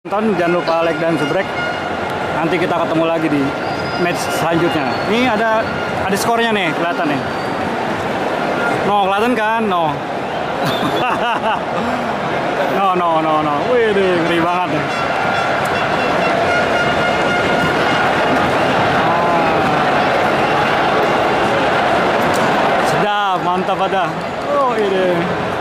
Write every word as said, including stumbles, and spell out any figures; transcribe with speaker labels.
Speaker 1: Tonton, jangan lupa like dan subscribe. Nanti kita ketemu lagi di match selanjutnya. Ini ada ada skornya nih, kelihatan nih. No, kelihatan kan? No. no, no, no, no. Wih, ngeri banget nih. Ah. Sedap, mantap ada. Oh, ini.